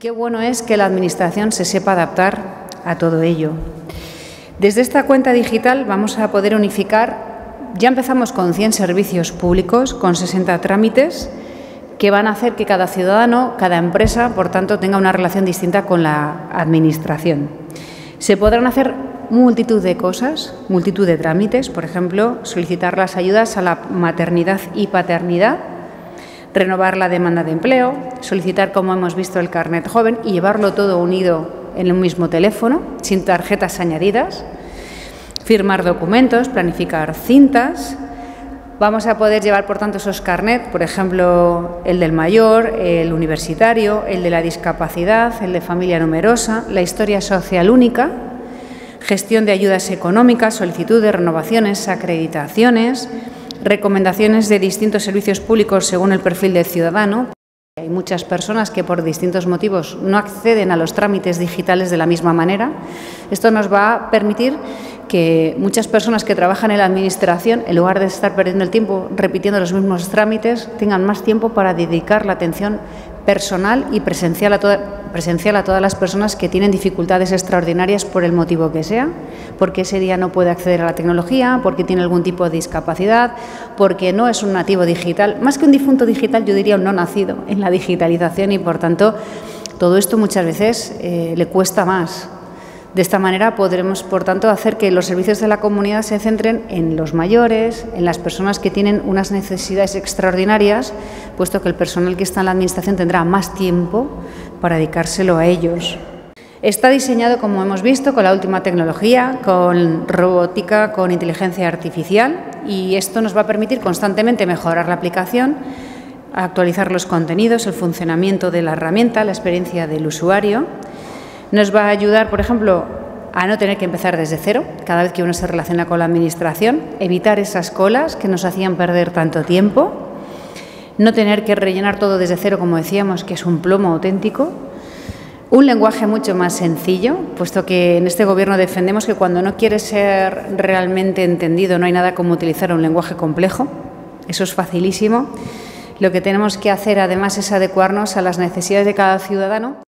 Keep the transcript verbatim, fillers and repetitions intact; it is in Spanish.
Qué bueno es que la Administración se sepa adaptar a todo ello. Desde esta cuenta digital vamos a poder unificar, ya empezamos con cien servicios públicos, con sesenta trámites, que van a hacer que cada ciudadano, cada empresa, por tanto, tenga una relación distinta con la Administración. Se podrán hacer multitud de cosas, multitud de trámites, por ejemplo, solicitar las ayudas a la maternidad y paternidad, renovar la demanda de empleo, solicitar, como hemos visto, el carnet joven y llevarlo todo unido en un mismo teléfono, sin tarjetas añadidas, firmar documentos, planificar cintas. Vamos a poder llevar, por tanto, esos carnets, por ejemplo, el del mayor, el universitario, el de la discapacidad, el de familia numerosa, la historia social única, gestión de ayudas económicas, solicitud de renovaciones, acreditaciones, recomendaciones de distintos servicios públicos según el perfil del ciudadano. Hay muchas personas que por distintos motivos no acceden a los trámites digitales de la misma manera. Esto nos va a permitir que muchas personas que trabajan en la Administración, en lugar de estar perdiendo el tiempo repitiendo los mismos trámites, tengan más tiempo para dedicar la atención personal y presencial a, toda, presencial a todas las personas que tienen dificultades extraordinarias por el motivo que sea, porque ese día no puede acceder a la tecnología, porque tiene algún tipo de discapacidad, porque no es un nativo digital. Más que un difunto digital, yo diría un no nacido en la digitalización y, por tanto, todo esto muchas veces eh, le cuesta más. De esta manera podremos, por tanto, hacer que los servicios de la comunidad se centren en los mayores, en las personas que tienen unas necesidades extraordinarias, puesto que el personal que está en la Administración tendrá más tiempo para dedicárselo a ellos. Está diseñado, como hemos visto, con la última tecnología, con robótica, con inteligencia artificial, y esto nos va a permitir constantemente mejorar la aplicación, actualizar los contenidos, el funcionamiento de la herramienta, la experiencia del usuario. Nos va a ayudar, por ejemplo, a no tener que empezar desde cero cada vez que uno se relaciona con la Administración, evitar esas colas que nos hacían perder tanto tiempo, no tener que rellenar todo desde cero, como decíamos, que es un plomo auténtico, un lenguaje mucho más sencillo, puesto que en este Gobierno defendemos que cuando no quiere ser realmente entendido no hay nada como utilizar un lenguaje complejo, eso es facilísimo. Lo que tenemos que hacer, además, es adecuarnos a las necesidades de cada ciudadano.